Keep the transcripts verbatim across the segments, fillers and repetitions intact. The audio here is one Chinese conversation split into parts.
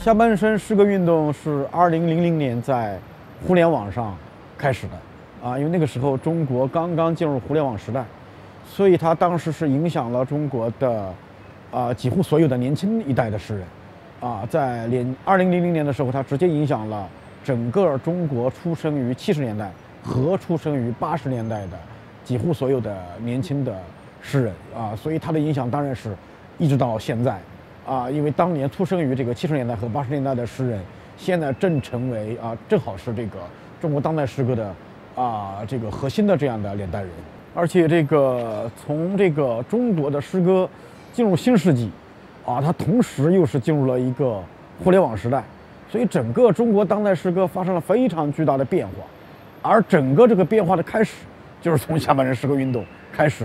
下半身诗歌运动是二零零零年在互联网上开始的，啊，因为那个时候中国刚刚进入互联网时代，所以它当时是影响了中国的，啊，几乎所有的年轻一代的诗人，啊，在连二零零零年的时候，它直接影响了整个中国出生于七十年代和出生于八十年代的几乎所有的年轻的诗人，啊，所以它的影响当然是一直到现在。啊，因为当年出生于这个七十年代和八十年代的诗人，现在正成为啊，正好是这个中国当代诗歌的啊这个核心的这样的连代人。而且这个从这个中国的诗歌进入新世纪，啊，它同时又是进入了一个互联网时代，所以整个中国当代诗歌发生了非常巨大的变化，而整个这个变化的开始，就是从下半身诗歌运动开始的。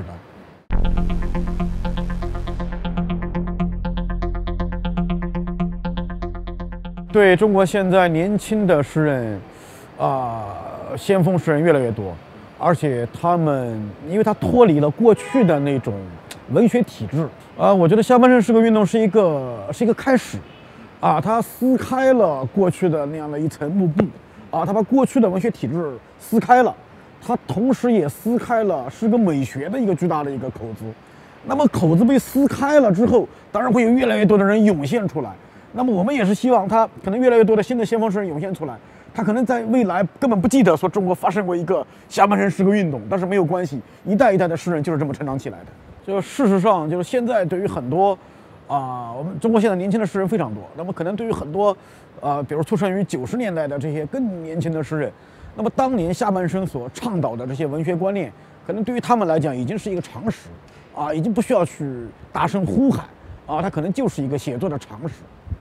对中国现在年轻的诗人，啊、呃，先锋诗人越来越多，而且他们因为他脱离了过去的那种文学体制，啊、呃，我觉得下半身诗歌运动是一个是一个开始，啊，它撕开了过去的那样的一层幕布，啊，它把过去的文学体制撕开了，它同时也撕开了诗歌美学的一个巨大的一个口子。那么口子被撕开了之后，当然会有越来越多的人涌现出来。那么我们也是希望他可能越来越多的新的先锋诗人涌现出来，他可能在未来根本不记得说中国发生过一个下半身诗歌运动，但是没有关系，一代一代的诗人就是这么成长起来的。就事实上，就是现在对于很多啊、呃，我们中国现在年轻的诗人非常多，那么可能对于很多啊、呃，比如出生于九十年代的这些更年轻的诗人，那么当年下半身所倡导的这些文学观念，可能对于他们来讲已经是一个常识啊，已经不需要去大声呼喊啊，它可能就是一个写作的常识。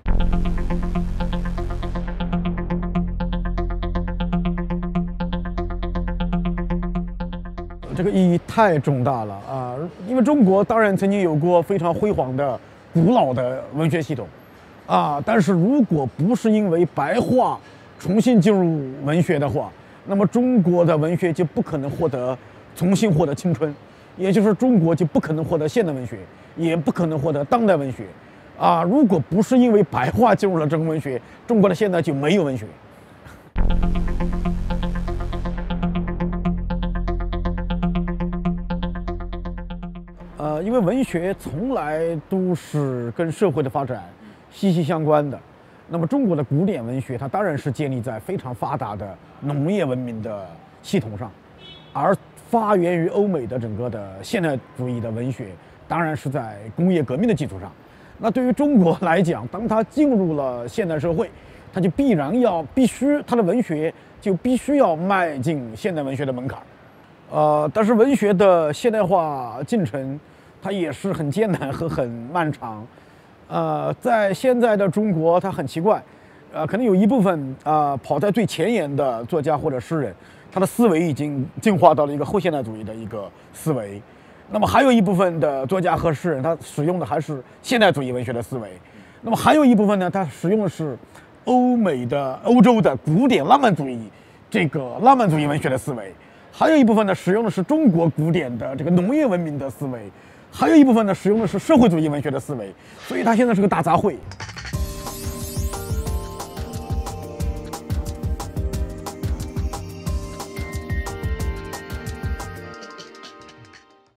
这个意义太重大了啊！因为中国当然曾经有过非常辉煌的、古老的文学系统，啊，但是如果不是因为白话重新进入文学的话，那么中国的文学就不可能获得重新获得青春，也就是中国就不可能获得现代文学，也不可能获得当代文学。啊，如果不是因为白话进入了这个文学，中国的现在就没有文学。呃，因为文学从来都是跟社会的发展息息相关的。那么中国的古典文学，它当然是建立在非常发达的农业文明的系统上，而发源于欧美的整个的现代主义的文学，当然是在工业革命的基础上。那对于中国来讲，当它进入了现代社会，它就必然要必须它的文学就必须要迈进现代文学的门槛。呃，但是文学的现代化进程，它也是很艰难和很漫长。呃，在现在的中国，它很奇怪，呃，可能有一部分啊、呃、跑在最前沿的作家或者诗人，他的思维已经进化到了一个后现代主义的一个思维。那么还有一部分的作家和诗人，他使用的还是现代主义文学的思维。那么还有一部分呢，他使用的是欧美的、欧洲的古典浪漫主义这个浪漫主义文学的思维。还有一部分呢，使用的是中国古典的这个农业文明的思维。还有一部分呢，使用的是社会主义文学的思维。所以它现在是个大杂烩。